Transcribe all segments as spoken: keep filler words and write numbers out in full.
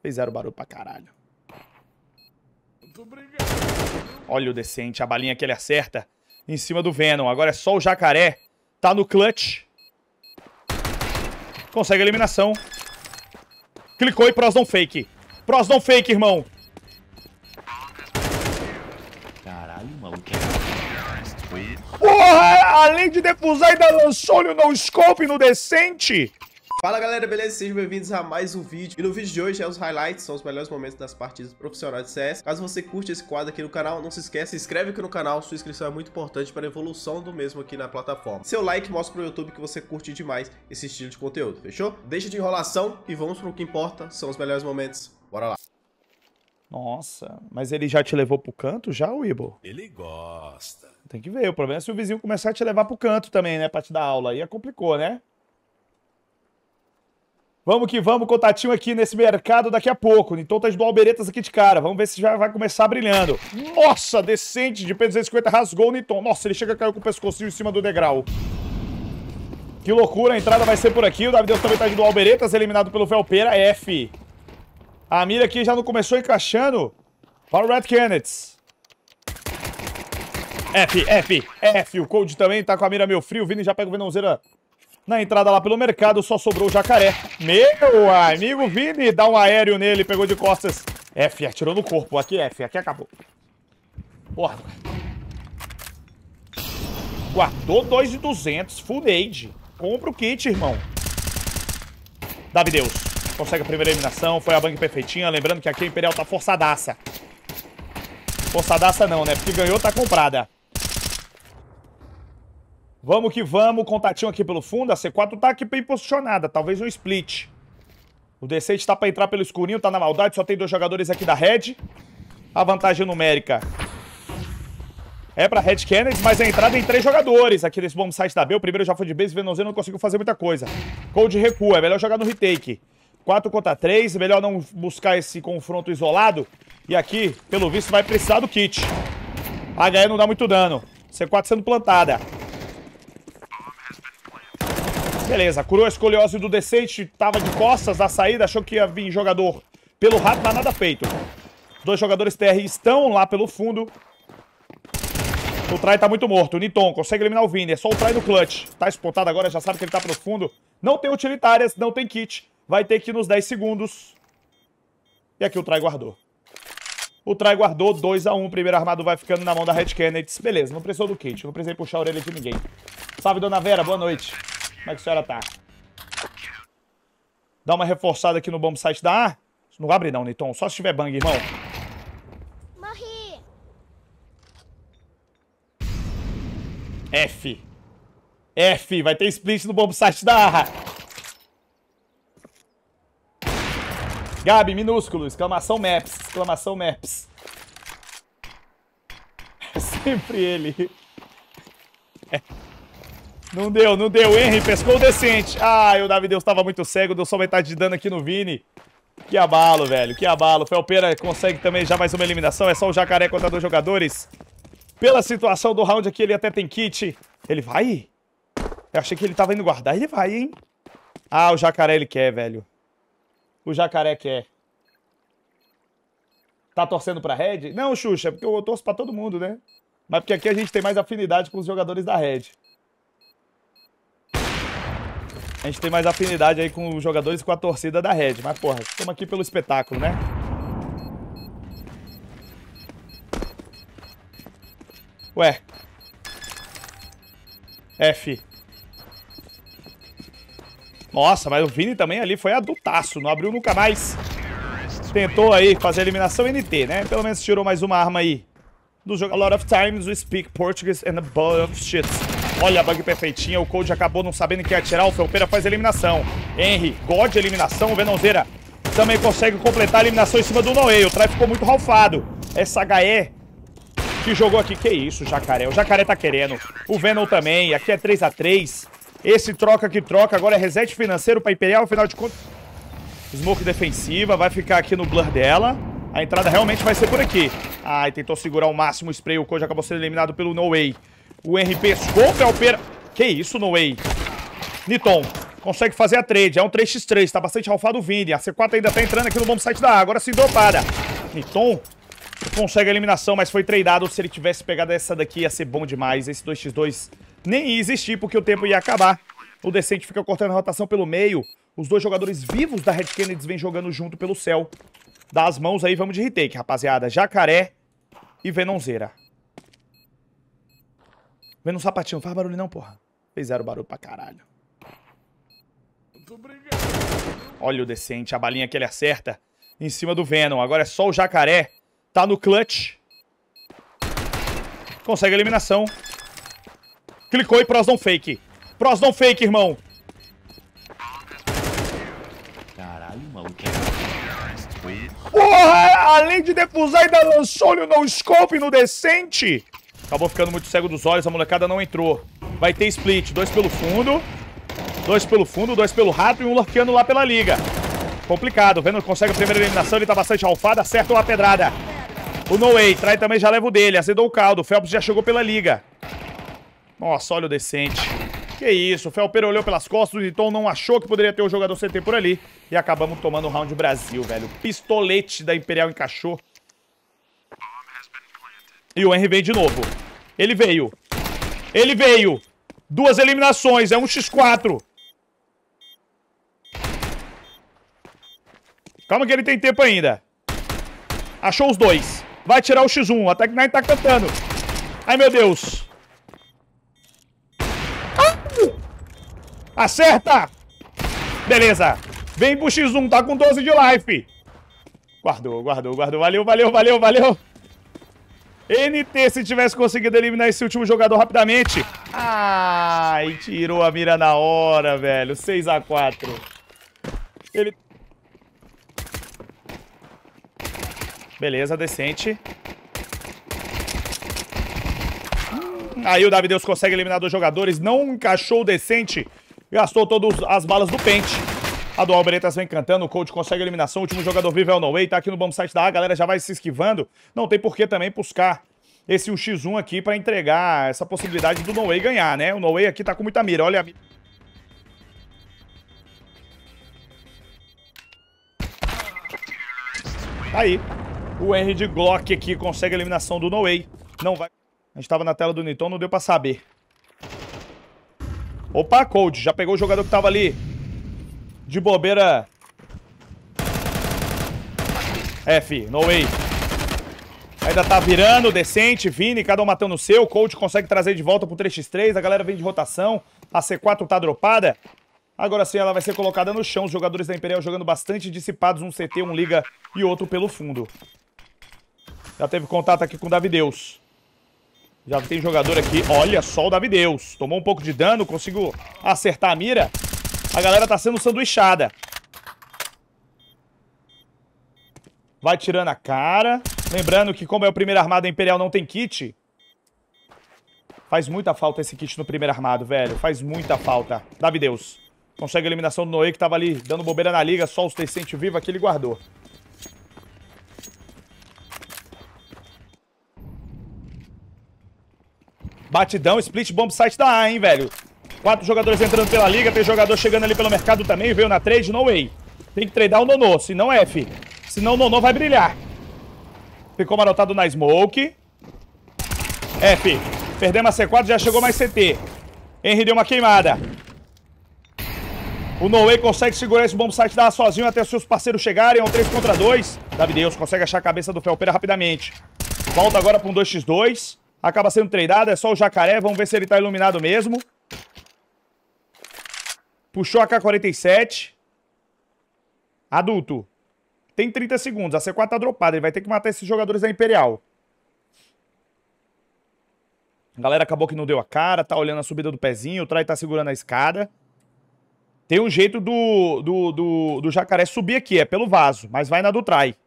Fizeram barulho pra caralho. Olha o decente, a balinha que ele acerta em cima do Venom. Agora é só o Jacaré. Tá no clutch. Consegue a eliminação. Clicou e pros não fake. Pros não fake, irmão. Caralho, maluco. Porra, além de defusar, ainda lançou-lhe o no-scope no decente. Fala galera, beleza? Sejam bem-vindos a mais um vídeo. E no vídeo de hoje é os highlights, são os melhores momentos das partidas profissionais de C S. Caso você curte esse quadro aqui no canal, não se esqueça, se inscreve aqui no canal, sua inscrição é muito importante para a evolução do mesmo aqui na plataforma. Seu like mostra pro YouTube que você curte demais esse estilo de conteúdo, fechou? Deixa de enrolação e vamos pro que importa, são os melhores momentos. Bora lá. Nossa, mas ele já te levou pro canto já, Weebo? Ele gosta. Tem que ver, o problema é se o vizinho começar a te levar pro canto também, né, pra te dar aula. Aí complicou, né? Vamos que vamos, contatinho aqui nesse mercado daqui a pouco. Então tá de Alberetas aqui de cara. Vamos ver se já vai começar brilhando. Nossa, decente de P duzentos e cinquenta rasgou o Niton. Nossa, ele chega a cair com o pescocinho em cima do degrau. Que loucura, a entrada vai ser por aqui. O Davideus também tá de Alberetas, eliminado pelo Velpera. F. A mira aqui já não começou encaixando para o Red Kennedy. F, F, F. O Cold também tá com a mira meio frio. O Vini já pega o Venomzeira na entrada lá pelo mercado, só sobrou o Jacaré. Meu amigo Vini, dá um aéreo nele, pegou de costas. F, atirou no corpo. Aqui F, aqui acabou. Porra. Guardou dois de duzentos, full nade. Compra o kit, irmão. Davideus, consegue a primeira eliminação, foi a bang perfeitinha. Lembrando que aqui a Imperial tá forçadaça. Forçadaça não, né? Porque ganhou, tá comprada. Vamos que vamos, contatinho aqui pelo fundo. A C quatro tá aqui bem posicionada, talvez um split. O decente tá pra entrar pelo escurinho, tá na maldade, só tem dois jogadores aqui da Red. A vantagem numérica é pra Red Kennedy, mas a entrada em três jogadores aqui nesse bomb site da B. O primeiro já foi de base, Venomzeira não conseguiu fazer muita coisa. Cold recua, é melhor jogar no retake. quatro contra três, melhor não buscar esse confronto isolado. E aqui, pelo visto, vai precisar do kit. A H E não dá muito dano. C quatro sendo plantada. Beleza, curou a escoliose do decente, tava de costas na saída, achou que ia vir jogador pelo rato, mas nada feito. Dois jogadores T R estão lá pelo fundo. O Try tá muito morto, o Niton consegue eliminar o Vini, é só o Try no clutch. Tá espotado agora, já sabe que ele tá pelo fundo. Não tem utilitárias, não tem kit. Vai ter que ir nos dez segundos. E aqui o Try guardou. O Try guardou dois a um, o primeiro armado vai ficando na mão da Red Kennedy. Beleza, não precisou do kit, não precisei puxar a orelha de ninguém. Salve, dona Vera, boa noite. Como é que a senhora tá? Dá uma reforçada aqui no bomb site da A. Não abre não, Niton. Só se tiver bang, irmão. Morri. F. F. Vai ter split no bomb site da A. Gabi, minúsculo. Exclamação Maps. Exclamação Maps. É sempre ele. É. Não deu, não deu. Henry pescou o decente. Ah, o Davideus tava muito cego. Deu só metade de dano aqui no Vini. Que abalo, velho. Que abalo. Felpeira consegue também já mais uma eliminação. É só o Jacaré contra dois jogadores. Pela situação do round aqui, ele até tem kit. Ele vai? Eu achei que ele tava indo guardar. Ele vai, hein? Ah, o Jacaré ele quer, velho. O Jacaré quer. Tá torcendo pra Red? Não, Xuxa, porque eu torço pra todo mundo, né? Mas porque aqui a gente tem mais afinidade com os jogadores da Red. A gente tem mais afinidade aí com os jogadores e com a torcida da Red. Mas, porra, estamos aqui pelo espetáculo, né? Ué. F. Nossa, mas o Vini também ali foi adultaço. Não abriu nunca mais. Tentou aí fazer a eliminação N T, né? Pelo menos tirou mais uma arma aí. Do jogo. A lot of times we speak Portuguese and a bunch of shit. Olha a bug perfeitinha, o Cold acabou não sabendo quem atirar, o Felpeira faz a eliminação. Henry, God, eliminação, o Venomzeira também consegue completar a eliminação em cima do Noé. O Try ficou muito ralfado. Essa H E que jogou aqui, que isso, Jacaré. O Jacaré tá querendo, o Venom também, aqui é três a três. Esse troca que troca, agora é reset financeiro pra Imperial, afinal de contas. Smoke defensiva, vai ficar aqui no blur dela. A entrada realmente vai ser por aqui. Ai, tentou segurar ao máximo o spray, o Cold acabou sendo eliminado pelo No Way. O Henry pescou o Felpeira. Que isso, No Way? Niton. Consegue fazer a trade. É um três por três. Tá bastante alfado o Vini. A C quatro ainda tá entrando aqui no bom site da A. Agora sim dropada. Niton consegue a eliminação, mas foi tradeado. Se ele tivesse pegado essa daqui, ia ser bom demais. Esse dois por dois nem ia existir, porque o tempo ia acabar. O Decente fica cortando a rotação pelo meio. Os dois jogadores vivos da Red Kennedy vêm jogando junto pelo céu. Dá as mãos aí, vamos de retake, rapaziada. Jacaré e Venonzeira. Venom sapatinho, não faz barulho não, porra. Fez zero barulho pra caralho. Olha o Decente, a balinha que ele acerta em cima do Venom. Agora é só o Jacaré. Tá no clutch. Consegue a eliminação. Clicou e pros não fake. Pros não fake, irmão. Caralho, maluco. Porra, além de defusar, ainda lançou-lhe o no-scope no Decente. Acabou ficando muito cego dos olhos, a molecada não entrou. Vai ter split, dois pelo fundo. Dois pelo fundo, dois pelo rato e um lurkeando lá pela liga. Complicado, vendo que consegue a primeira eliminação, ele tá bastante alfado, acerta uma pedrada. O No Way, Trai também já leva o dele, azedou o caldo, o Phelps já chegou pela liga. Nossa, olha o Decente. Que isso, o Felper olhou pelas costas, o Niton não achou que poderia ter o jogador C T por ali. E acabamos tomando o round Brasil, velho. Pistolete da Imperial encaixou. E o Henry veio de novo. Ele veio. Ele veio. Duas eliminações, é um por quatro. Calma que ele tem tempo ainda. Achou os dois. Vai tirar o X um, a Tech nine tá cantando. Ai, meu Deus. Acerta! Beleza. Vem pro X um, tá com doze de life. Guardou, guardou, guardou. Valeu, valeu, valeu, valeu. N T, se tivesse conseguido eliminar esse último jogador rapidamente. Ai, tirou a mira na hora, velho. seis a quatro. Ele... Beleza, Decente. Aí o Davideus consegue eliminar dois jogadores. Não encaixou o Decente. Gastou todas as balas do pente. A do Alberetas vem cantando. O Coach consegue a eliminação. O último jogador vivo é o No Way. Tá aqui no bom site da A. A galera já vai se esquivando. Não tem por que também buscar esse um por um aqui pra entregar essa possibilidade do No Way ganhar, né? O No Way aqui tá com muita mira. Olha a mira. Aí. O Henry de Glock aqui consegue a eliminação do No Way. Não vai... A gente tava na tela do Niton, não deu pra saber. Opa, Cold, já pegou o jogador que tava ali de bobeira. F, No Way. Ainda tá virando, Decente, Vini, cada um matando o seu. Cold consegue trazer de volta pro três por três, a galera vem de rotação. A C quatro tá dropada. Agora sim ela vai ser colocada no chão. Os jogadores da Imperial jogando bastante dissipados. Um C T, um liga e outro pelo fundo. Já teve contato aqui com o Davideus. Já tem jogador aqui. Olha só o Davideus. Tomou um pouco de dano, conseguiu acertar a mira. A galera tá sendo sanduichada. Vai tirando a cara. Lembrando que como é o primeiro armado, a Imperial não tem kit. Faz muita falta esse kit no primeiro armado, velho. Faz muita falta. Davideus. Consegue a eliminação do Noé, que tava ali dando bobeira na liga. Só os Decente vivo aqui ele guardou. Batidão, split bomb site da A, hein, velho. Quatro jogadores entrando pela liga, tem jogador chegando ali pelo mercado também, veio na trade, No Way. Tem que tradar o Nonô, senão F. Senão o Nonô vai brilhar. Ficou marotado na smoke. F. Perdemos a C quatro, já chegou mais C T. Henry deu uma queimada. O No Way consegue segurar esse bomb site da A sozinho até seus parceiros chegarem. É um três contra dois. Davideus consegue achar a cabeça do Felpeira rapidamente. Volta agora para um dois por dois. Acaba sendo tradeado, é só o Jacaré. Vamos ver se ele tá iluminado mesmo. Puxou a K quarenta e sete. Adulto. Tem trinta segundos. A C quatro tá dropada. Ele vai ter que matar esses jogadores da Imperial. A galera acabou que não deu a cara. Tá olhando a subida do pezinho. O Trai tá segurando a escada. Tem um jeito do, do, do, do Jacaré subir aqui. É pelo vaso. Mas vai na do Trai.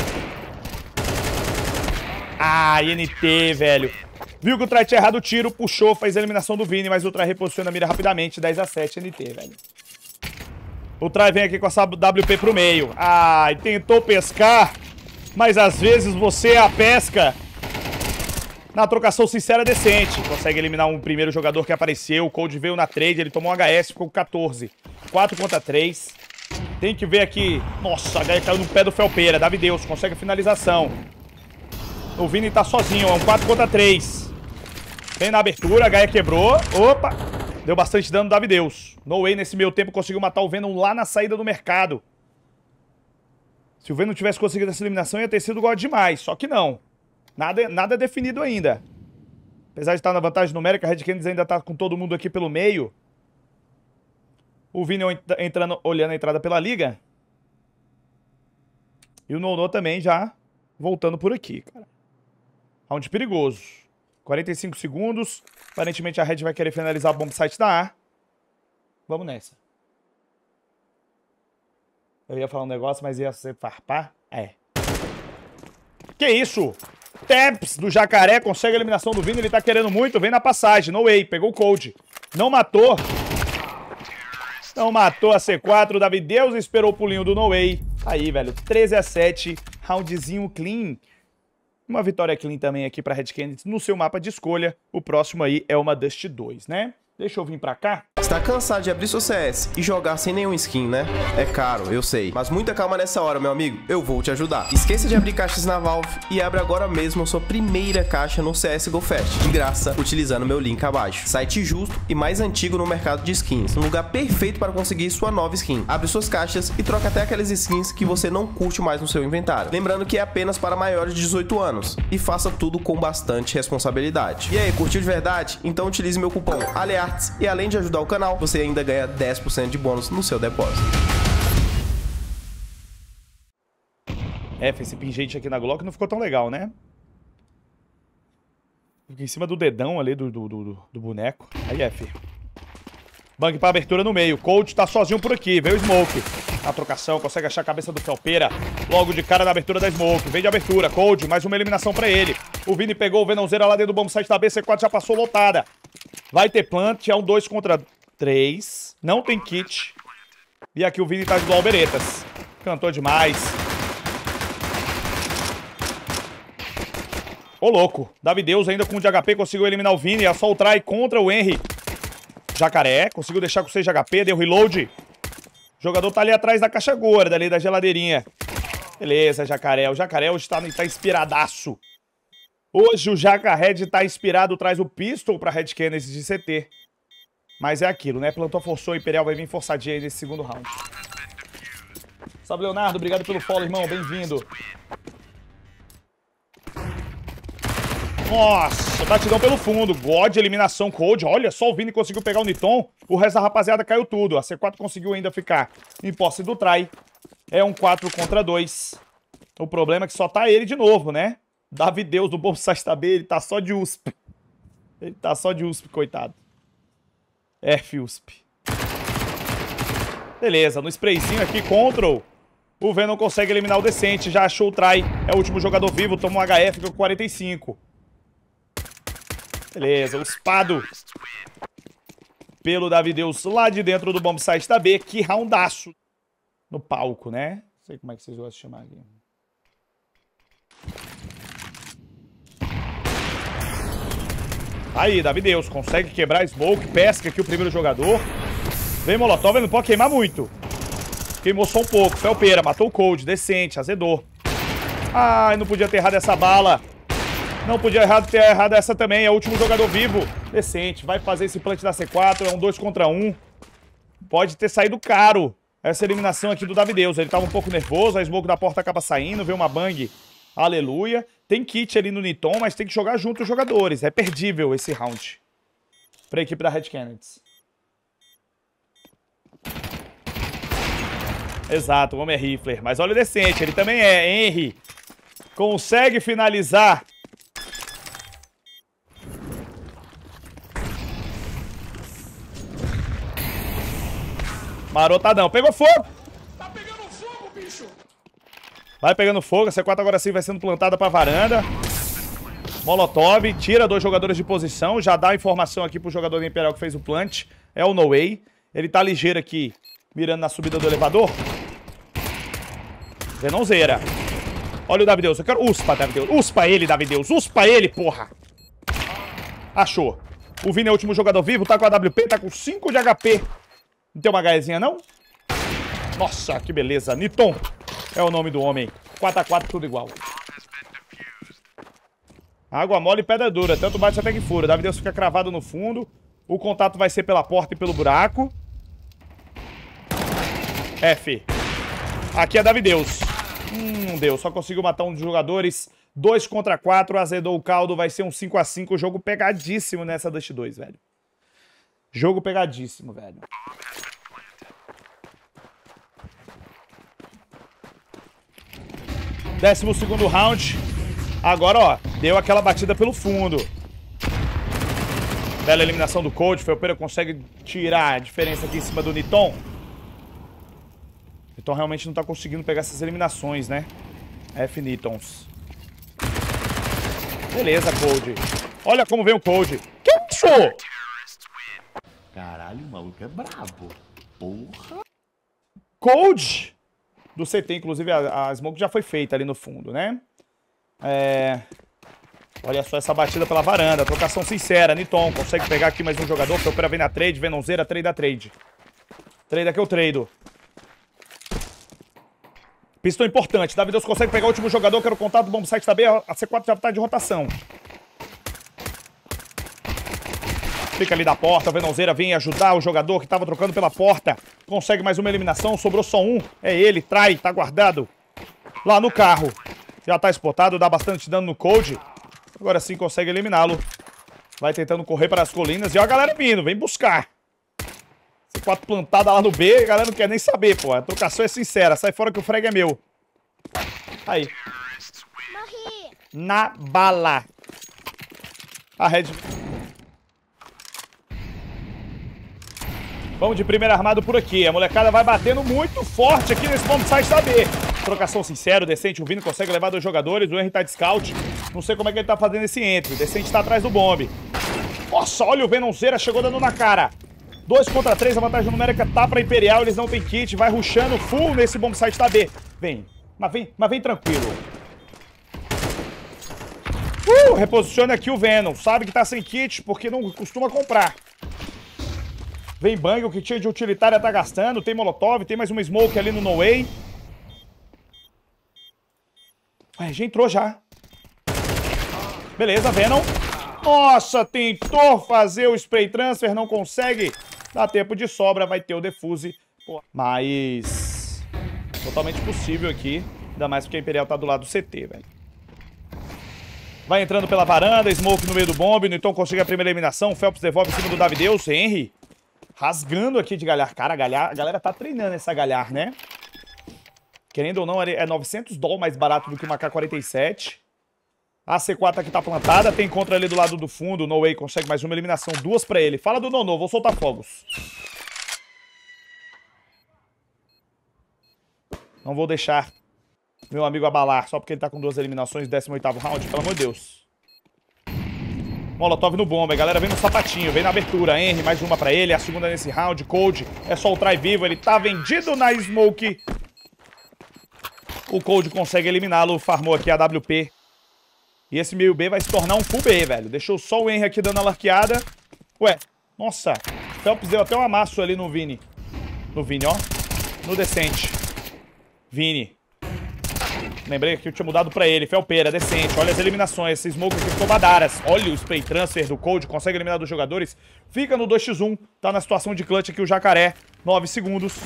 Ah, I N T, velho. Viu que o Trai tinha errado o tiro, puxou, fez a eliminação do Vini, mas o Trai reposiciona a mira rapidamente, dez a sete N T, velho. O Trai vem aqui com essa W P pro meio. Ai, tentou pescar, mas às vezes você é a pesca. Na trocação sincera, decente. Consegue eliminar um primeiro jogador que apareceu. O Cold veio na trade, ele tomou um H S, ficou com quatorze. quatro contra três. Tem que ver aqui. Nossa, a Gaia caiu no pé do Felpeira. Davideus consegue a finalização. O Vini tá sozinho, é um quatro contra três. Vem na abertura, a Gaia quebrou. Opa! Deu bastante dano no Davideus. No Way, nesse meio tempo, conseguiu matar o Venom lá na saída do mercado. Se o Venom tivesse conseguido essa eliminação, ia ter sido God demais. Só que não. Nada, nada definido ainda. Apesar de estar na vantagem numérica, a Red Canids ainda tá com todo mundo aqui pelo meio. O Vini entrando, olhando a entrada pela liga. E o Nono também já voltando por aqui, cara. Round perigoso. quarenta e cinco segundos. Aparentemente a Red vai querer finalizar o bomb site da A. Vamos nessa. Eu ia falar um negócio, mas ia ser farpar. É. Que isso? Taps do Jacaré consegue a eliminação do Vini. Ele tá querendo muito. Vem na passagem. No way. Pegou o Cold. Não matou. Não matou a C quatro. O Davideus esperou o pulinho do No Way. Aí, velho. treze a sete. Roundzinho clean. Uma vitória clean também aqui pra Red Canids no seu mapa de escolha. O próximo aí é uma Dust dois, né? Deixa eu vir pra cá. Está cansado de abrir seu C S e jogar sem nenhum skin, né? É caro, eu sei. Mas muita calma nessa hora, meu amigo. Eu vou te ajudar. Esqueça de abrir caixas na Valve e abre agora mesmo a sua primeira caixa no C S G O Fest, de graça, utilizando meu link abaixo. Site justo e mais antigo no mercado de skins. Um lugar perfeito para conseguir sua nova skin. Abre suas caixas e troca até aquelas skins que você não curte mais no seu inventário. Lembrando que é apenas para maiores de dezoito anos. E faça tudo com bastante responsabilidade. E aí, curtiu de verdade? Então utilize meu cupom ALEARTS e além de ajudar o canal, você ainda ganha dez por cento de bônus no seu depósito. F, esse pingente aqui na Glock não ficou tão legal, né? Fica em cima do dedão ali do, do, do, do boneco. Aí, F. Bang pra abertura no meio. Cold tá sozinho por aqui. Veio o Smoke. A trocação, consegue achar a cabeça do Felpeira. Logo de cara na abertura da Smoke. Vem de abertura. Cold, mais uma eliminação pra ele. O Vini pegou o Venomzeira lá dentro do bomb site da B. C quatro já passou lotada. Vai ter plant. É um dois contra três. Não tem kit. E aqui o Vini tá de dual beretas. Cantou demais. Ô, louco. Davideus ainda com o de H P conseguiu eliminar o Vini. É só o try contra o Henry. Jacaré. Conseguiu deixar com seis de H P. Deu reload. O jogador tá ali atrás da caixa gorda, ali da geladeirinha. Beleza, Jacaré. O Jacaré hoje tá, tá inspiradaço. Hoje o Jacaré tá inspirado. Traz o pistol pra Red Canids de C T. Mas é aquilo, né? Plantou, forçou. O Imperial vai vir forçadinha aí nesse segundo round. Salve, Leonardo. Obrigado pelo follow, irmão. Bem-vindo. Nossa, batidão pelo fundo. God, eliminação, Cold. Olha só, o Vini conseguiu pegar o Niton. O resto da rapaziada caiu tudo. A C quatro conseguiu ainda ficar em posse do try. É um quatro contra dois. O problema é que só tá ele de novo, né? Davideus do bomb site da B, ele tá só de U S P. Ele tá só de U S P, coitado. F U S P. Beleza, no sprayzinho aqui, control. O Venom consegue eliminar o decente. Já achou o try. É o último jogador vivo. Toma um H F, fica com quarenta e cinco. Beleza, o espado pelo Davideus lá de dentro do bomb site da B. Que roundaço no palco, né? Não sei como é que vocês gostam de chamar aqui. Aí, Davideus consegue quebrar a smoke. Pesca aqui o primeiro jogador. Vem Molotov, ele não pode queimar muito. Queimou só um pouco. Felpeira, matou o Cold. Decente, azedou. Ai, não podia ter errado essa bala. Não podia errado ter errado essa também. É o último jogador vivo. Decente. Vai fazer esse plant da C quatro. É um dois contra um. Pode ter saído caro essa eliminação aqui do Davideus. Ele tava um pouco nervoso. A smoke da porta acaba saindo. Vê uma bang. Aleluia. Tem kit ali no Niton, mas tem que jogar junto os jogadores. É perdível esse round pra equipe da Red Canids. Exato, o homem é rifler. Mas olha o decente. Ele também é. Henry consegue finalizar. Marotadão. Pegou fogo. Tá pegando fogo, bicho. Vai pegando fogo. A C quatro agora sim vai sendo plantada pra varanda. Molotov. Tira dois jogadores de posição. Já dá a informação aqui pro jogador do Imperial que fez o plant. É o No Way. Ele tá ligeiro aqui, mirando na subida do elevador. Venomzeira. Olha o Davideus. Eu quero... Uspa, Davideus. Uspa ele, Davideus. Uspa ele, porra. Achou. O Vini é o último jogador vivo, tá com a W P, tá com cinco de H P. Não tem uma HEzinha, não? Nossa, que beleza. Niton é o nome do homem. quatro a quatro, tudo igual. Água mole e pedra dura. Tanto bate até que fura. Davi Deus fica cravado no fundo. O contato vai ser pela porta e pelo buraco. F. Aqui é Davi Deus. Hum, Deus. Só conseguiu matar um dos jogadores. dois contra quatro. Azedou o caldo. Vai ser um cinco a cinco. Jogo pegadíssimo nessa Dust dois, velho. Jogo pegadíssimo, velho. Décimo segundo round. Agora, ó, deu aquela batida pelo fundo. Bela eliminação do Cold. Felpeira consegue tirar a diferença aqui em cima do Niton. Niton realmente não tá conseguindo pegar essas eliminações, né? F Nitons. Beleza, Cold. Olha como vem o Cold. Que isso? Caralho, o maluco é brabo. Porra. Cold do C T, inclusive a, a smoke já foi feita ali no fundo, né? É... Olha só essa batida pela varanda. Trocação sincera. Niton consegue pegar aqui mais um jogador. Felpeira vem na trade. Venonzeira, trade da trade. Trade aqui eu trado. Pistão importante. Davi Deus consegue pegar o último jogador. Quero contato do bomb site da B. A C quatro já tá de rotação. Fica ali da porta. Venonzeira vem ajudar o jogador que tava trocando pela porta. Consegue mais uma eliminação. Sobrou só um. É ele. Trai. Tá guardado lá no carro. Já tá spotado. Dá bastante dano no Cold. Agora sim consegue eliminá-lo. Vai tentando correr para as colinas. E ó a galera vindo. Vem buscar. C quatro plantada lá no B. A galera não quer nem saber, pô. A trocação é sincera. Sai fora que o frag é meu. Aí. Morri. Na bala. A Red... Vamos de primeiro armado por aqui. A molecada vai batendo muito forte aqui nesse bomb site da B. Trocação sincero, Decente. O Vini consegue levar dois jogadores. O Henry tá de scout. Não sei como é que ele tá fazendo esse entre. O Decente tá atrás do bombe. Nossa, olha o Venonzeira. Chegou dando na cara. dois contra três. A vantagem numérica tá pra Imperial. Eles não tem kit. Vai rushando full nesse bomb site da B. Vem. Mas vem, mas vem tranquilo. Uh, reposiciona aqui o Venom. Sabe que tá sem kit porque não costuma comprar. Vem bang, o que tinha de utilitária tá gastando. Tem molotov, tem mais uma smoke ali no no way. Ué, já entrou já. Beleza, Venom. Nossa, tentou fazer o spray transfer, não consegue. Dá tempo de sobra, vai ter o defuse. Pô, mas... totalmente possível aqui. Ainda mais porque a Imperial tá do lado do C T, velho. Vai entrando pela varanda, smoke no meio do bombe. Então consegue a primeira eliminação. Phelps devolve em cima do Davi Deus. Henry rasgando aqui de galhar. Cara, a, galhar, a galera tá treinando essa galhar, né? Querendo ou não, é novecentos dólares mais barato do que uma K quarenta e sete. A C quatro aqui tá plantada. Tem contra ali do lado do fundo. O No Way consegue mais uma eliminação. Duas pra ele. Fala do Nono, vou soltar fogos. Não vou deixar meu amigo abalar só porque ele tá com duas eliminações. décimo oitavo round, pelo amor de Deus. Molotov no bomba, a galera vem no sapatinho, vem na abertura. Henry, mais uma pra ele, a segunda nesse round. Cold, é só o try vivo, ele tá vendido na smoke. O Cold consegue eliminá-lo, farmou aqui a W P. E esse meio B vai se tornar um full B, velho. Deixou só o Henry aqui dando a larqueada. Ué, nossa, Phelps deu até um amasso ali no Vini. No Vini, ó. No Decente. Vini. Lembrei que eu tinha mudado pra ele. Felpeira, Decente. Olha as eliminações. Esse smoke aqui ficou badaras. Olha o spray transfer do Cold. Consegue eliminar dos jogadores. Fica no dois por um. Tá na situação de clutch aqui o Jacaré. nove segundos.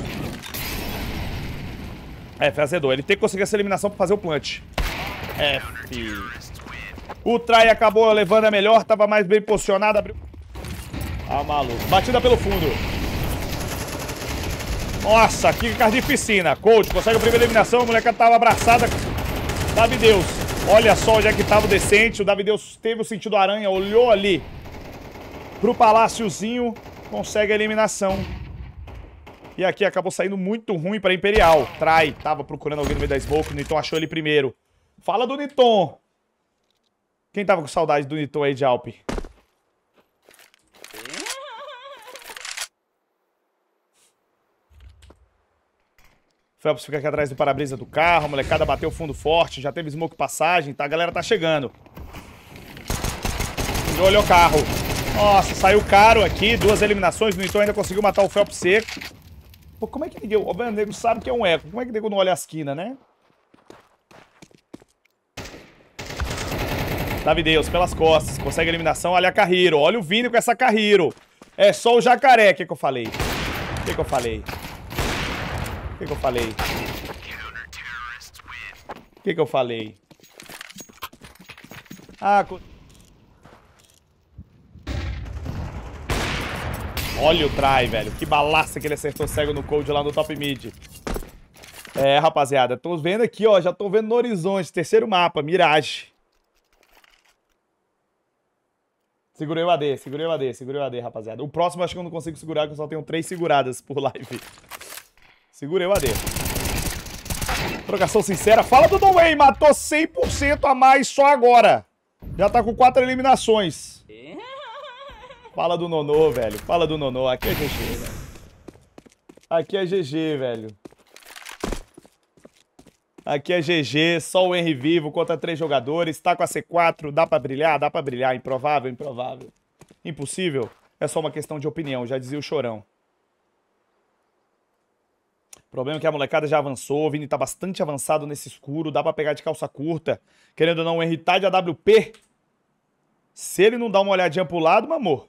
F, azedou. Ele tem que conseguir essa eliminação pra fazer o plant. F. O try acabou levando a melhor. Tava mais bem posicionado. Abriu... Ah, maluco. Batida pelo fundo. Nossa, que carnificina. Cold consegue a primeira eliminação. A moleca tava abraçada. Davi Deus. Olha só onde é que tava o Decente. O Davi Deus teve o sentido aranha. Olhou ali pro paláciozinho. Consegue a eliminação. E aqui acabou saindo muito ruim pra Imperial. Trai. Tava procurando alguém no meio da smoke. O Niton achou ele primeiro. Fala do Niton. Quem tava com saudade do Niton aí de Alp? Phelps fica aqui atrás do para-brisa do carro. A molecada bateu fundo forte. Já teve smoke passagem, tá? A galera tá chegando. Olha o carro. Nossa, saiu caro aqui. Duas eliminações. No Nitão ainda conseguiu matar o Phelps seco. Pô, como é que ninguém... O nego sabe que é um eco. Como é que o nego não olha a esquina, né? Davideus, pelas costas. Consegue a eliminação. Olha a Carriro. Olha o Vini com essa Carriro. É só o jacaré. O que que eu falei? O que que eu falei? O que que eu falei? O que que eu falei? Ah... Olha o try, velho. Que balaça que ele acertou cego no cold lá no top mid. É, rapaziada. Tô vendo aqui, ó. Já tô vendo no horizonte. Terceiro mapa. Mirage. Segurei o A D. Segurei o A D. Segurei o A D, rapaziada. O próximo acho que eu não consigo segurar, porque eu só tenho três seguradas por live. Segurei o A D. Trocação sincera. Fala do Don Wayne. Matou cem por cento a mais só agora. Já tá com quatro eliminações. Fala do Nonô, velho. Fala do Nonô. Aqui é G G, velho. Aqui é G G, velho. Aqui é G G. Só o Henry vivo contra três jogadores. Tá com a C quatro. Dá pra brilhar? Dá pra brilhar. Improvável? Improvável. Impossível? É só uma questão de opinião. Já dizia o Chorão. O problema é que a molecada já avançou. O Vini tá bastante avançado nesse escuro. Dá pra pegar de calça curta. Querendo ou não, o Henry tá de A W P. Se ele não dá uma olhadinha pro lado, meu amor...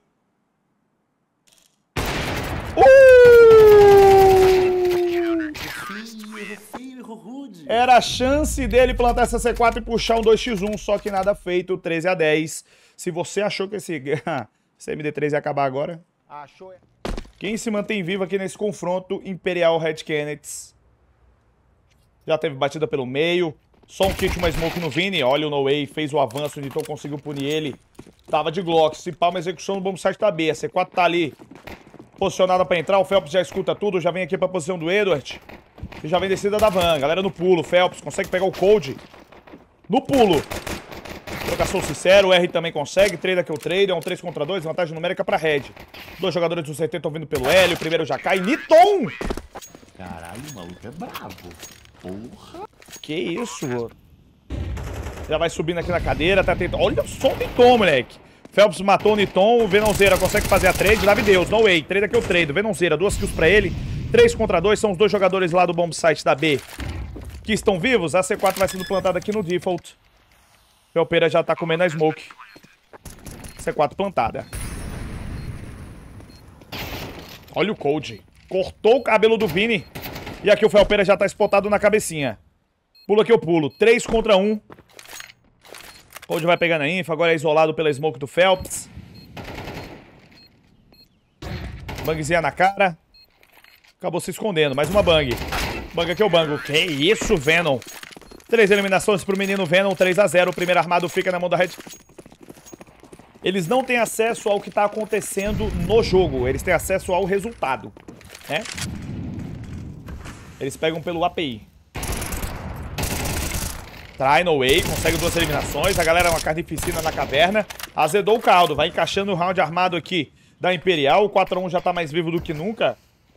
Era a chance dele plantar essa C quatro e puxar um dois por um, só que nada feito, treze a dez. Se você achou que esse, esse M D três ia acabar agora... Achou. Quem se mantém vivo aqui nesse confronto, Imperial Red Kennedy. Já teve batida pelo meio. Só um kit, uma smoke no Vini. Olha o No Way, fez o avanço, o Nitão conseguiu punir ele. Tava de Glock, se pá, uma execução no bomb site da B. A C quatro tá ali, posicionada pra entrar. O Phelps já escuta tudo, já vem aqui pra posição do Edward. E já vem descida da van. Galera no pulo, Phelps consegue pegar o Cold. No pulo. Trocação sincero, o R também consegue. Trader que o trader, é um três contra dois, vantagem numérica pra Red. Dois jogadores do C T estão vindo pelo L, o primeiro já cai. Nitão! Caralho, o maluco é brabo. Porra. Que isso? Já vai subindo aqui na cadeira, tá tentando... Olha só o Nitão, moleque. Phelps matou o Nitão, o Venonzeira consegue fazer a trade. Davideus, no way, trader que eu trade. Venonzeira, duas kills pra ele. três contra dois, são os dois jogadores lá do bomb site da B que estão vivos. A C quatro vai sendo plantada aqui no default. Felpeira já tá comendo a smoke. C quatro plantada. Olha o Cold. Cortou o cabelo do Vini. E aqui o Felpeira já tá spotado na cabecinha. Pula que eu pulo. três contra um. Cold vai pegando a info. Agora é isolado pela smoke do Phelps. Bangzinha na cara. Acabou se escondendo. Mais uma bang. Bang aqui é o bango. Que isso, Venom. Três eliminações pro menino Venom. três a zero. O primeiro armado fica na mão da Red. Eles não têm acesso ao que tá acontecendo no jogo. Eles têm acesso ao resultado, né? Eles pegam pelo A P I. Try no way. Consegue duas eliminações. A galera é uma carnificina na caverna. Azedou o caldo. Vai encaixando o round armado aqui da Imperial. O quatro a um já tá mais vivo do que nunca.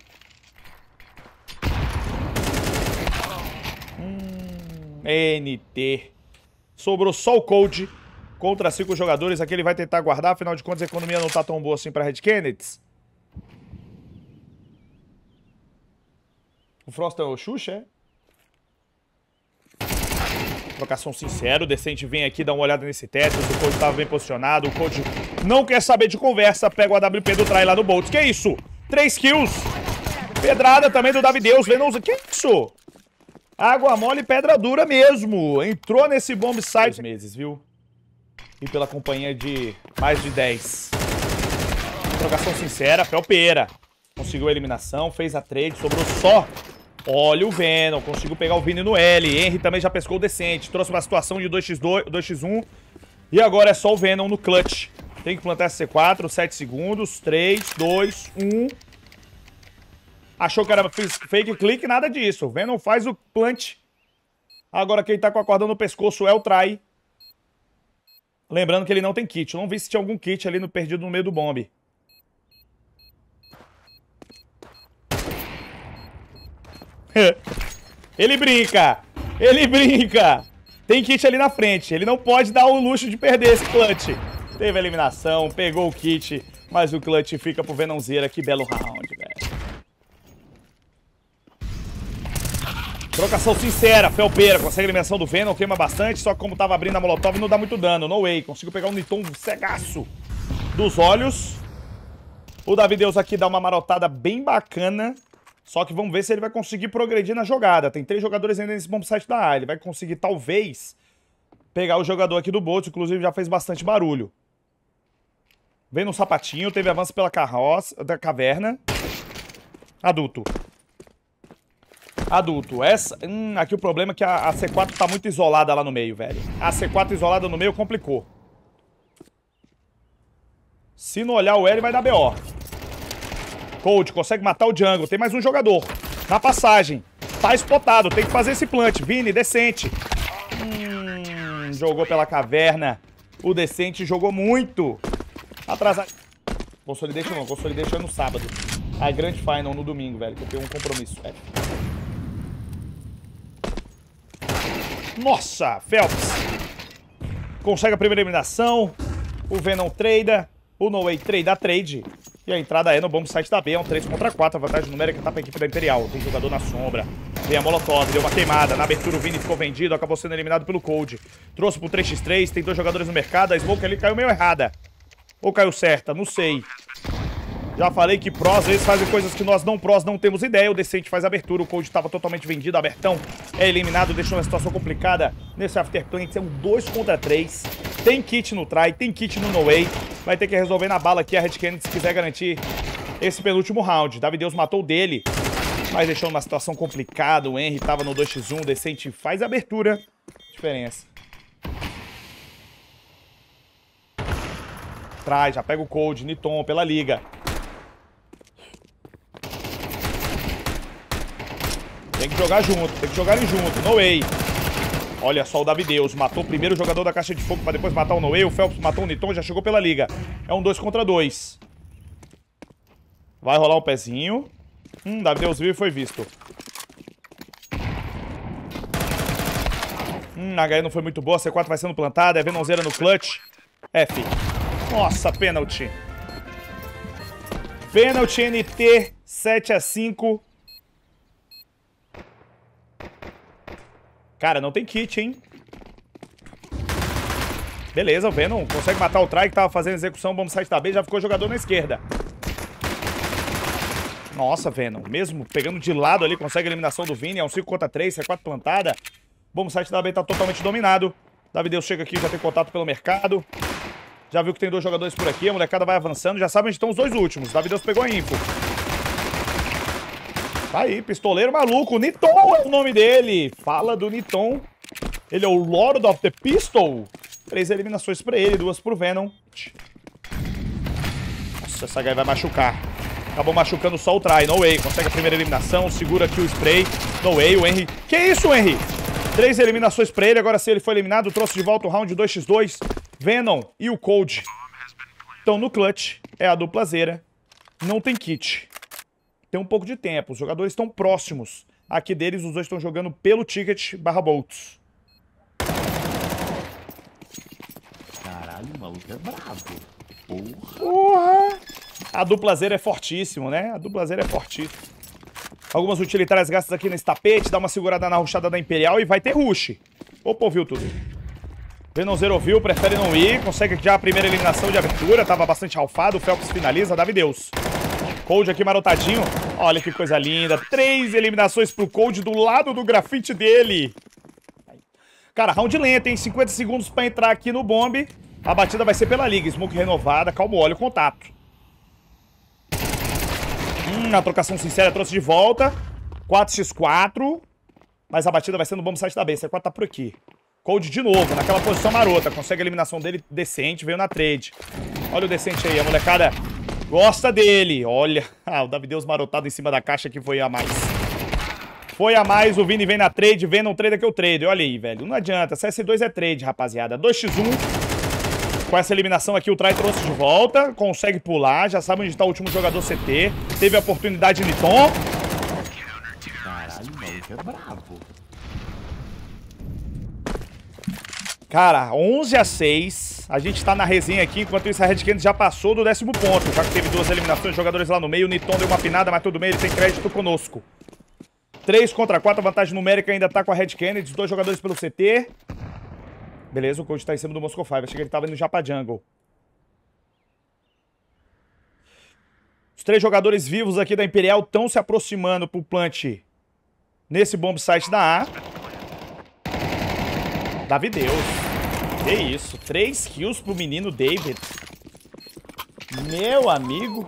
Hum, N T. Sobrou só o Cold contra cinco jogadores. Aqui ele vai tentar guardar. Afinal de contas, a economia não tá tão boa assim pra Red Kennedy. O Frost é o Xuxa, é? Trocação sincero. O Decente vem aqui dar uma olhada nesse teto. O Cold tava bem posicionado. O Cold não quer saber de conversa. Pega o A W P do Try lá no Boltz. Que isso? Três kills. Pedrada também do Davideus. Venom. Que isso? Água mole e pedra dura mesmo. Entrou nesse bomb site. Meses, viu? E pela companhia de mais de dez. Trocação sincera. Felpeira. Conseguiu a eliminação. Fez a trade. Sobrou só. Olha o Venom. Conseguiu pegar o Vini no L. Henry também já pescou o Decente. Trouxe uma situação de dois x dois, dois x um. E agora é só o Venom no clutch. Tem que plantar essa C quatro. sete segundos. três, dois, um. Achou que era fake click, nada disso. O Venom faz o plant. Agora quem tá com a corda no pescoço é o Try. Lembrando que ele não tem kit. Eu não vi se tinha algum kit ali no perdido no meio do bombe. Ele brinca. Ele brinca. Tem kit ali na frente. Ele não pode dar o luxo de perder esse clutch. Teve a eliminação, pegou o kit, mas o clutch fica pro Venomzeira. Que belo round, velho. Trocação sincera, felpeira, consegue a eliminação do Venom, queima bastante, só que como tava abrindo a Molotov não dá muito dano, no way. Consigo pegar um Niton cegaço dos olhos. O Davideus aqui dá uma marotada bem bacana, só que vamos ver se ele vai conseguir progredir na jogada. Tem três jogadores ainda nesse bomb site da A, ele vai conseguir talvez pegar o jogador aqui do Bolt, inclusive já fez bastante barulho. Vem no sapatinho, teve avanço pela carroça, da caverna. Adulto. Adulto. Essa, hum, aqui o problema é que a, a C quatro tá muito isolada lá no meio, velho. A C quatro isolada no meio complicou. Se não olhar o L, vai dar B O. Cold consegue matar o jungle. Tem mais um jogador. Na passagem. Tá spotado. Tem que fazer esse plant. Vini, decente. Hum, jogou pela caverna. O decente jogou muito. Atrasado. Consolidation não. Consolidation é no sábado. A Grand Final no domingo, velho. Que eu tenho um compromisso, velho. Nossa, Phelps. Consegue a primeira eliminação. O Venom trada. O No Way trade a trade. E a entrada é no bomb site da B. É um três contra quatro. A vantagem numérica tá pra equipe da Imperial. Tem jogador na sombra. Vem a Molotov. Deu uma queimada. Na abertura o Vini ficou vendido. Acabou sendo eliminado pelo Cold. Trouxe pro três contra três. Tem dois jogadores no mercado. A Smoke ali caiu meio errada. Ou caiu certa? Não sei. Já falei que prós às vezes fazem coisas que nós não prós não temos ideia. O Decente faz a abertura, o Cold estava totalmente vendido, abertão é eliminado, deixou uma situação complicada nesse Afterplant. É um dois contra três. Tem kit no try, tem kit no no way. Vai ter que resolver na bala aqui a Red Kennedy se quiser garantir esse penúltimo round. Davideus matou o dele, mas deixou uma situação complicada. O Henry estava no dois contra um, o Decente faz a abertura. Diferença. Traz, já pega o Cold, Niton pela liga. Tem que jogar junto, tem que jogarem junto, no way. Olha só o Davideus, matou o primeiro jogador da caixa de fogo pra depois matar o no way. O Phelps matou o Niton, já chegou pela liga. É um dois contra dois. Vai rolar um pezinho. Hum, Davideus viu e foi visto. Hum, a H E não foi muito boa, C quatro vai sendo plantada, é Venomzeira no clutch. F. Nossa, pênalti. Pênalti N T, sete a cinco. Cara, não tem kit, hein? Beleza, o Venom consegue matar o Try que tava fazendo execução, bomb site da B, já ficou jogador na esquerda. Nossa, Venom, mesmo pegando de lado ali, consegue a eliminação do Vini, é um cinco contra três, C quatro plantada. Bomb site da B tá totalmente dominado. Davideus chega aqui, já tem contato pelo mercado. Já viu que tem dois jogadores por aqui, a molecada vai avançando, já sabe onde estão os dois últimos. Davideus pegou a info. Tá aí, pistoleiro maluco. Niton é o nome dele. Fala do Niton. Ele é o Lord of the Pistol. Três eliminações pra ele, duas pro Venom. Nossa, essa H E vai machucar. Acabou machucando só o Try. No way, consegue a primeira eliminação. Segura aqui o spray. No way, o Henry. Que isso, Henry? Três eliminações pra ele. Agora sim, ele foi eliminado. Trouxe de volta o round dois contra dois. Venom e o Cold estão no clutch. É a duplazeira. Não tem kit. Tem um pouco de tempo. Os jogadores estão próximos. Aqui deles, os dois estão jogando pelo ticket barra bolts. Caralho, o maluco é brabo. Porra. Porra! A duplazeira é fortíssimo, né? A duplazeira é fortíssimo. Algumas utilitárias gastas aqui nesse tapete. Dá uma segurada na rushada da Imperial e vai ter rush. Opa, ouviu tudo. Venomzeiro ouviu, prefere não ir. Consegue já a primeira eliminação de abertura. Tava bastante alfado. O Phelps finaliza. Davideus. Cold aqui marotadinho. Olha que coisa linda. Três eliminações pro Cold do lado do grafite dele. Cara, round lento, hein? cinquenta segundos pra entrar aqui no bombe. A batida vai ser pela liga. Smoke renovada. Calma, olha o contato. Hum, a trocação sincera trouxe de volta. quatro contra quatro. Mas a batida vai ser no bomb site da B. C quatro tá por aqui. Cold de novo, naquela posição marota. Consegue a eliminação dele decente. Veio na trade. Olha o decente aí. A molecada gosta dele. Olha. Ah, o Davideus marotado em cima da caixa que foi a mais. Foi a mais. O Vini vem na trade. Vem no trade aqui o trade. Olha aí, velho. Não adianta. C S dois é trade, rapaziada. dois contra um. Com essa eliminação aqui, o Try trouxe de volta. Consegue pular. Já sabe onde tá o último jogador C T. Teve a oportunidade de Niton. Caralho, o maluco é brabo. Cara, onze a seis. A gente tá na resenha aqui, enquanto isso a Red Canids já passou do décimo ponto. Já que teve duas eliminações de jogadores lá no meio. O Niton deu uma pinada, mas tudo bem, ele tem crédito conosco. três contra quatro, a vantagem numérica ainda tá com a Red Canids. Dois jogadores pelo C T. Beleza, o coach tá em cima do Moscow Five. Achei que ele tava indo já pra jungle. Os três jogadores vivos aqui da Imperial estão se aproximando pro plant nesse bomb site da A. Davi Deus. Que isso. Três kills pro menino David. Meu amigo.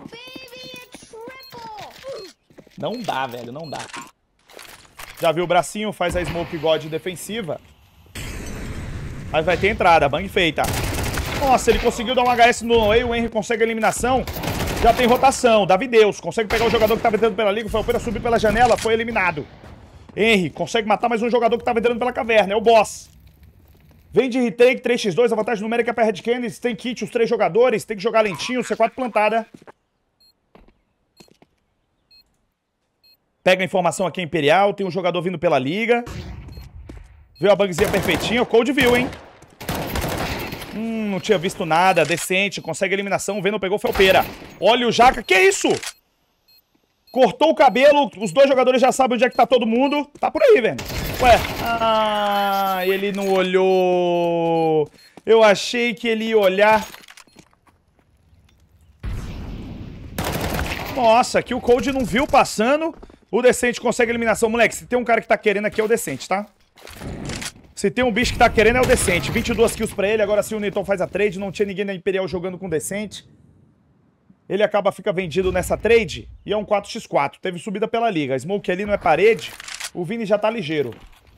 Não dá, velho. Não dá. Já viu o bracinho? Faz a Smoke God defensiva. Mas vai ter entrada. Bang feita. Nossa, ele conseguiu dar um H S no Noé. O Henry consegue a eliminação. Já tem rotação. Davi Deus. Consegue pegar o jogador que estava entrando pela liga. Foi o Pera subir pela janela. Foi eliminado. Henry consegue matar mais um jogador que estava entrando pela caverna. É o boss. Vem de retake, três por dois, a vantagem numérica é pra Red Canids. Tem kit os três jogadores, tem que jogar lentinho, C quatro plantada. Pega a informação aqui, Imperial, tem um jogador vindo pela liga. Viu a bugzinha perfeitinha, o Cold viu, hein? Hum, não tinha visto nada, decente, consegue a eliminação, o Venom pegou Felpeira. Olha o Jaca, que isso? Cortou o cabelo, os dois jogadores já sabem onde é que tá todo mundo. Tá por aí, velho. Ué, ah, ele não olhou. Eu achei que ele ia olhar. Nossa, aqui o Cold não viu passando. O Decente consegue a eliminação. Moleque, se tem um cara que tá querendo aqui é o Decente, tá? Se tem um bicho que tá querendo é o Decente. vinte e duas kills pra ele, agora sim o Niton faz a trade. Não tinha ninguém na Imperial jogando com o Decente. Ele acaba, fica vendido nessa trade. E é um quatro por quatro. Teve subida pela liga. A Smoke ali não é parede. O Vini já tá ligeiro.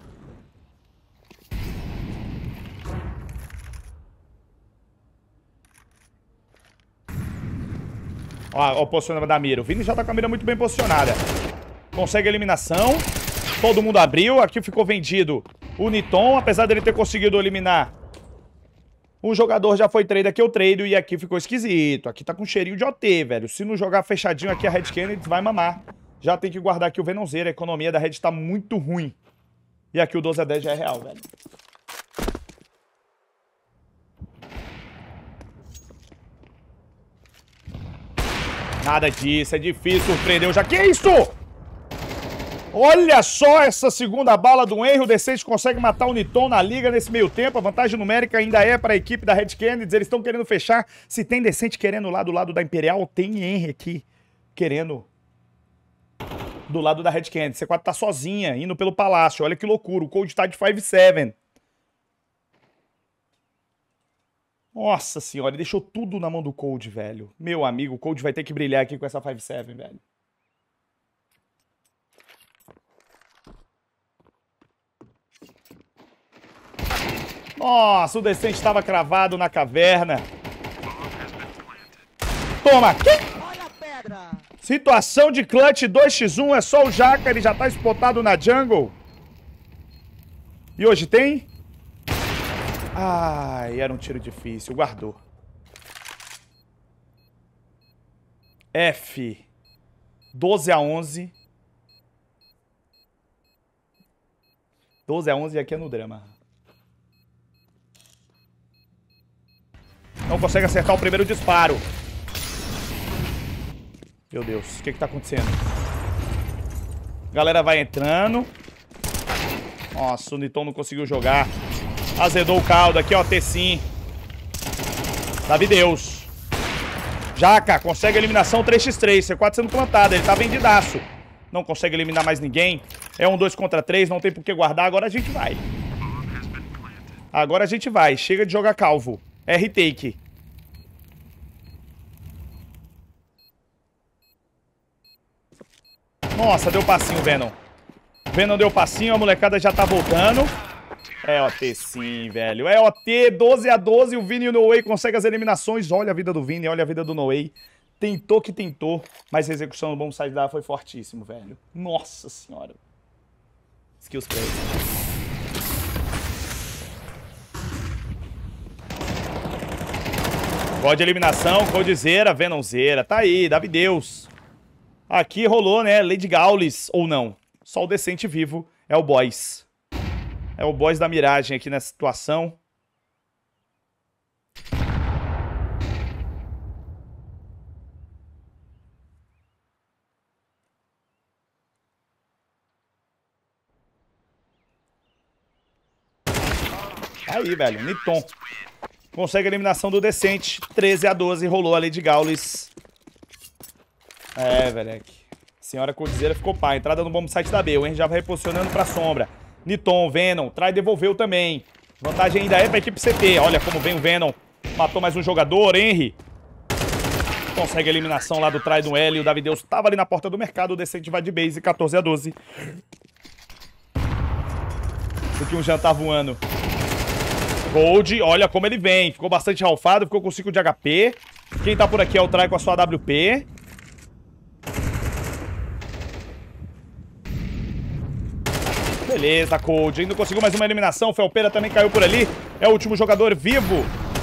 Ó, ó o posicionamento da mira. O Vini já tá com a mira muito bem posicionada. Consegue a eliminação. Todo mundo abriu. Aqui ficou vendido o Niton. Apesar dele ter conseguido eliminar um jogador, já foi trade. Aqui eu trade. E aqui ficou esquisito. Aqui tá com cheirinho de O T, velho. Se não jogar fechadinho aqui, a Red Canids vai mamar. Já tem que guardar aqui o Venomzeiro. A economia da Red tá muito ruim. E aqui o doze a dez já é real, velho. Nada disso, é difícil, surpreendeu já. Que isso? Olha só essa segunda bala do Henry. O Decente consegue matar o Niton na liga nesse meio tempo. A vantagem numérica ainda é para a equipe da Red Canids. Eles estão querendo fechar. Se tem Decente querendo lá do lado da Imperial, tem Henry aqui querendo do lado da Red Canids. C quatro tá sozinha, indo pelo palácio. Olha que loucura. O Cold tá de cinco sete. Nossa senhora, ele deixou tudo na mão do Cold, velho. Meu amigo, o Cold vai ter que brilhar aqui com essa cinco sete, velho. Nossa, o Decente estava cravado na caverna. Toma! Olha a pedra! Situação de clutch dois por um, é só o Jaca, ele já tá spotado na jungle. E hoje tem? Ai, era um tiro difícil, guardou. F. doze a onze. doze a onze e aqui é no drama. Não consegue acertar o primeiro disparo. Meu Deus, o que que tá acontecendo? Galera vai entrando. Nossa, o Niton não conseguiu jogar. Azedou o caldo aqui, ó, T sim. Davi Deus. Jaca, consegue a eliminação três por três. C quatro sendo plantado, ele tá vendidaço. Não consegue eliminar mais ninguém. É um dois contra três, não tem por que guardar. Agora a gente vai. Agora a gente vai. Chega de jogar calvo. R-take. Nossa, deu passinho, Venom. Venom deu passinho, a molecada já tá voltando. É O T sim, velho. É O T, doze a doze. O Vini e o Noé conseguem as eliminações. Olha a vida do Vini, olha a vida do Noé. Tentou que tentou, mas a execução do bom side da foi fortíssimo, velho. Nossa senhora. Skills crazy. God eliminação, Coldzera, Venomzeira. Tá aí, Davi Deus. Aqui rolou, né? Lady Gaules, ou não. Só o Decente vivo é o boss. É o boss da miragem aqui nessa situação. Aí, velho, Niton. Consegue a eliminação do Decente. treze a doze, rolou a Lady Gaules. É, velho. Senhora Codizeira ficou pá. Entrada no bomb site da B. O Henry já vai reposicionando pra sombra. Niton, Venom. Trai devolveu também. Vantagem ainda é pra equipe C T. Olha como vem o Venom. Matou mais um jogador, Henry. Consegue a eliminação lá do Trai do L. O Davideus tava ali na porta do mercado. O Decente vai de base, quatorze a doze. Isso aqui um já tá voando. Gold, olha como ele vem. Ficou bastante ralfado, ficou com cinco de H P. Quem tá por aqui é o Trai com a sua A W P. Beleza, Cold. Ainda conseguiu mais uma eliminação. Felpeira também caiu por ali. É o último jogador vivo.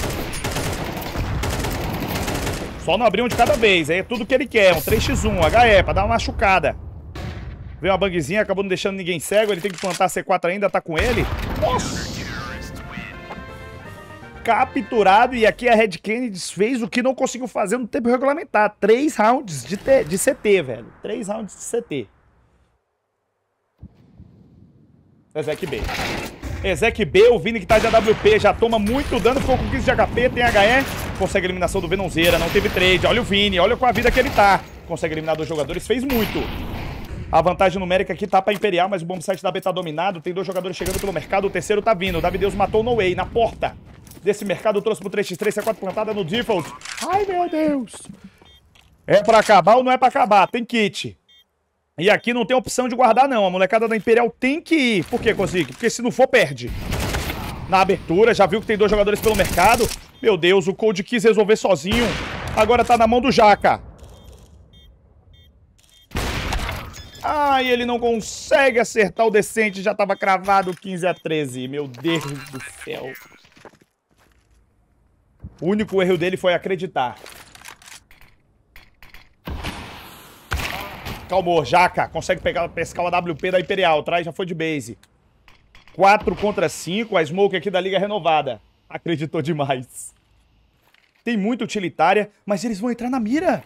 Só não abrir um de cada vez. Aí é tudo que ele quer. Um três por um. H E, pra dar uma machucada. Veio uma bangzinha, acabou não deixando ninguém cego. Ele tem que plantar C quatro ainda, tá com ele. Nossa! Capturado. E aqui a Red Kennedy fez o que não conseguiu fazer no tempo regulamentar. Três rounds de, T, de C T, velho. Três rounds de C T. Ezek B. Ezek B, o Vini que tá de A W P, já toma muito dano, ficou com quinze de H P, tem H E, consegue a eliminação do Venomzeira, não teve trade. Olha o Vini, olha com a vida que ele tá. Consegue eliminar dois jogadores, fez muito. A vantagem numérica aqui tá pra Imperial, mas o bomb site da B tá dominado, tem dois jogadores chegando pelo mercado, o terceiro tá vindo. O Davideus matou o No Way, na porta desse mercado, trouxe pro três por três, C quatro plantada no default. Ai, meu Deus. É pra acabar ou não é pra acabar? Tem kit. E aqui não tem opção de guardar, não. A molecada da Imperial tem que ir. Por quê, Kozik? Porque se não for, perde. Na abertura, já viu que tem dois jogadores pelo mercado. Meu Deus, o Cold quis resolver sozinho. Agora tá na mão do Jaca. Ai, ele não consegue acertar o Decente. Já tava cravado quinze a treze. Meu Deus do céu. O único erro dele foi acreditar. Calmou, Jaca. Consegue pegar, pescar o A W P da Imperial. Traz, já foi de base. quatro contra cinco. A Smoke aqui da Liga Renovada. Acreditou demais. Tem muita utilitária, mas eles vão entrar na mira.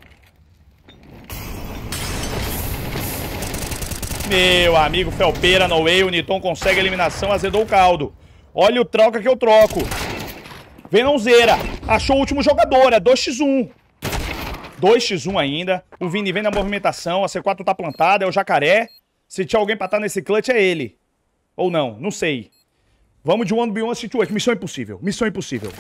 Meu amigo Felpeira, no way. O Niton consegue a eliminação, azedou o caldo. Olha o troca que eu troco. Venomzeira. Achou o último jogador. É dois por um. dois por um ainda. O Vini vem na movimentação. A C quatro tá plantada. É o Jacaré. Se tinha alguém pra estar nesse clutch, é ele. Ou não. Não sei. Vamos de one v one situation. Missão impossível. Missão impossível.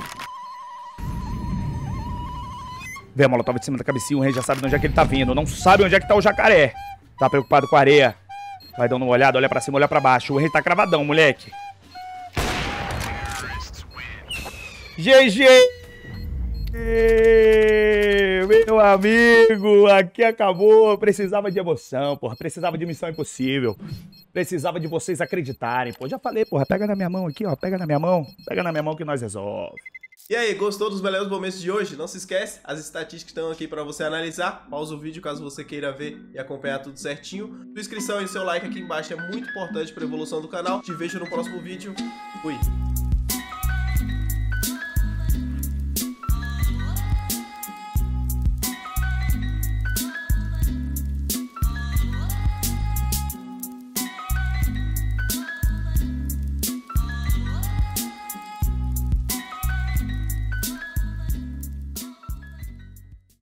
Vê a molotov de cima da cabecinha. O rei já sabe de onde é que ele tá vindo. Não sabe onde é que tá o Jacaré. Tá preocupado com a areia. Vai dando uma olhada. Olha pra cima, olha pra baixo. O rei tá cravadão, moleque. G G! Meu amigo, aqui acabou. Precisava de emoção, porra. Precisava de missão impossível. Precisava de vocês acreditarem, pô. Já falei, porra. Pega na minha mão aqui, ó. Pega na minha mão. Pega na minha mão que nós resolve. E aí, gostou dos melhores momentos de hoje? Não se esquece, as estatísticas estão aqui para você analisar. Pausa o vídeo caso você queira ver e acompanhar tudo certinho. Sua inscrição e seu like aqui embaixo é muito importante para a evolução do canal. Te vejo no próximo vídeo. Fui!